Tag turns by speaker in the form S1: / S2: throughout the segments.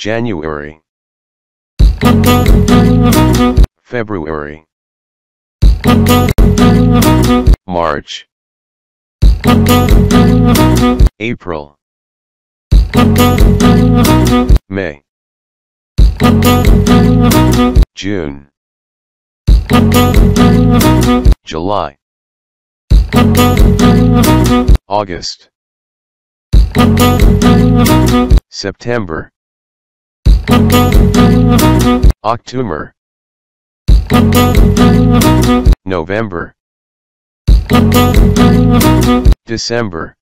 S1: January, February, March, April, May, June, July, August, September, October, November, December,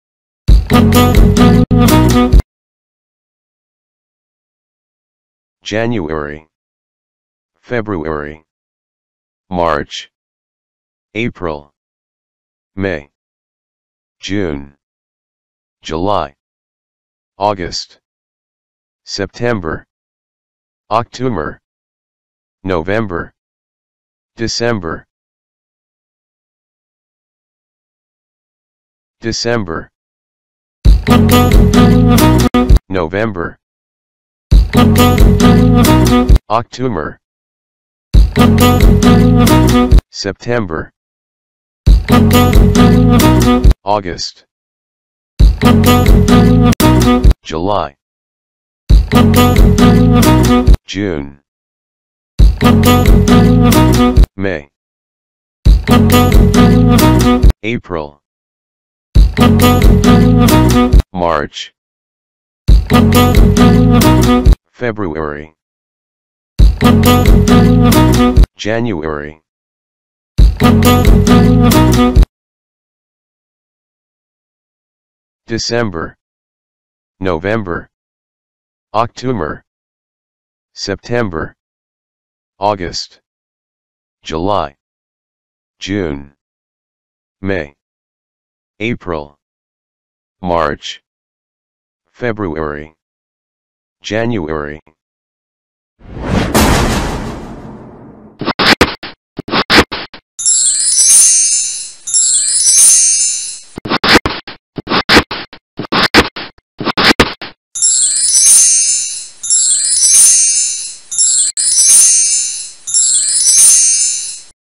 S1: January, February, March, April, May, June, July, August, September, October, November, December, December, November, October, September, August, July, June, May, April, March, February, January, December, November, October, September, August, July, June, May, April, March, February, January.